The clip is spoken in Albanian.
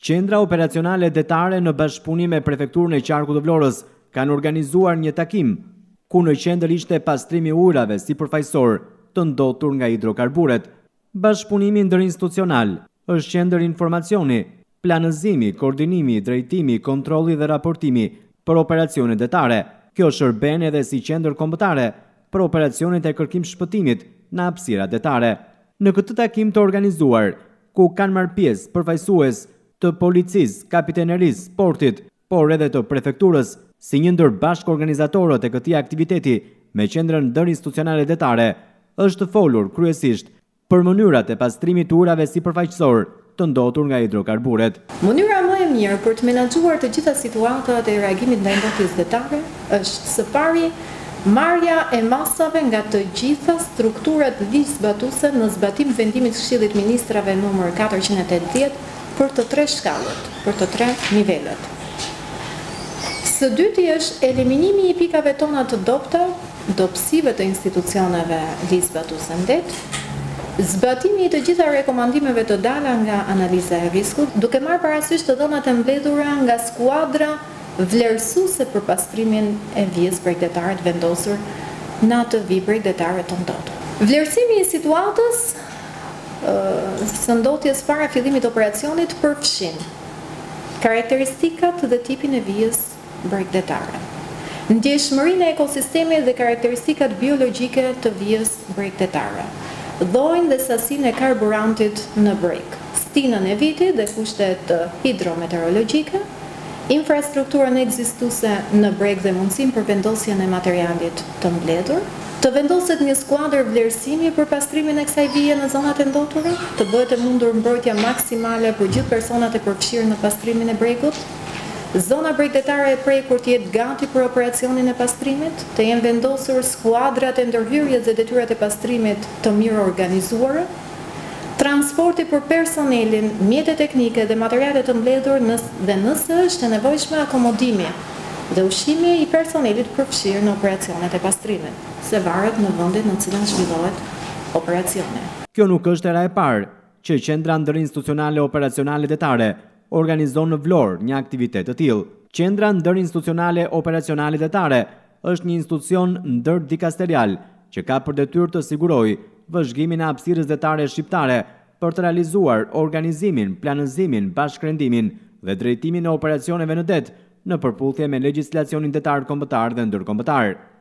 Qendra operacionale detare në bashkëpunim me prefekturën e Qarkut të Vlorës kanë organizuar një takim ku në qendër ishte pastrimi ujrave si përfaqësor të ndotur nga hidrokarburet. Bashkëpunimi ndërinstitucional është qendër informacioni, planëzimi, koordinimi, drejtimi, kontrolli dhe raportimi për operacionet detare. Kjo shërben edhe si qendër kombëtare për operacionet e kërkim shpëtimit në hapësira detare. Në këtë takim të organizuar, ku kanë marrë pjesë përfaqësues të policisë, kapitenerisë, portit, por edhe të prefekturës, si një ndër bashkë-organizatorët e këtij aktiviteti me qendrën ndërinstitucionale detare, është folur kryesisht për mënyrat e pastrimit të ujrave sipërfaqësor të ndotur nga hidrokarburet. Mënyra më e mirë për të menaxhuar të gjitha situatat e reagimit ndaj ndotjes detare është së pari marrja e masave nga të gjitha strukturat ligjzbatuese në zbatim vendimit të Këshillit Ministrave numër 480 për të 3 shkallët, për të 3 nivelet. Së dyti është eliminimi i pikave tona të dobta, dobësive të institucioneve ligjzbatuese ndet, zbatimi i të gjitha rekomandimeve të dala nga analiza e riskut, duke marrë parasysh të dhënat e mbledhura nga skuadra vlerësuese për pastrimin e vijës bregdetare të vendosur në atë vijë bregdetare të ndotur. Vlerësimi i situatës së ndotjes para fillimit të operacionit përfshin karakteristikat dhe tipin e vijës bregdetare, ndjeshmërinë e ekosistemit dhe karakteristikat biologjike të vijës bregdetare, dhojnë dhe sasinë e karburantit në breg, stinën e vitit dhe kushtet hidrometeorologjike, infrastrukturën ekzistuese në breg dhe mundësinë për vendosjen e materialit të mbledhur, të vendoset një skuadër vlerësimi për pastrimin e kësaj vije në zonat e ndotura, të bëhet e mundur mbrojtja maksimale për gjithë personat e përfshirë në pastrimin e bregut, zona bregdetare e prekur të jetë gati për operacionin e pastrimit, të jenë vendosur skuadrat e ndërhyrjes dhe detyrat e pastrimit të mirë organizuara, transporti për personelin, mjete teknike dhe materialet të mbledhur dhe nëse është e nevojshme akomodimi dhe ushqimi i personelit përfshirë në operacionet e pastrimit, se varet në vendin në cilën zhvillohet operacioni. Kjo nuk është era e parë që Qendra Ndërinstitucionale Operacionale Detare organizon në Vlorë një aktivitet të tillë. Qendra Ndërinstitucionale Operacionale Detare është një institucion ndërdikasterial që ka për detyrë të sigurojë vëzhgimin e hapësirës detare shqiptare për të realizuar organizimin, planëzimin, bashkërendimin dhe drejtimin e operacioneve në det në përputhje me legjislacionin detar kombëtar dhe ndërkombëtar.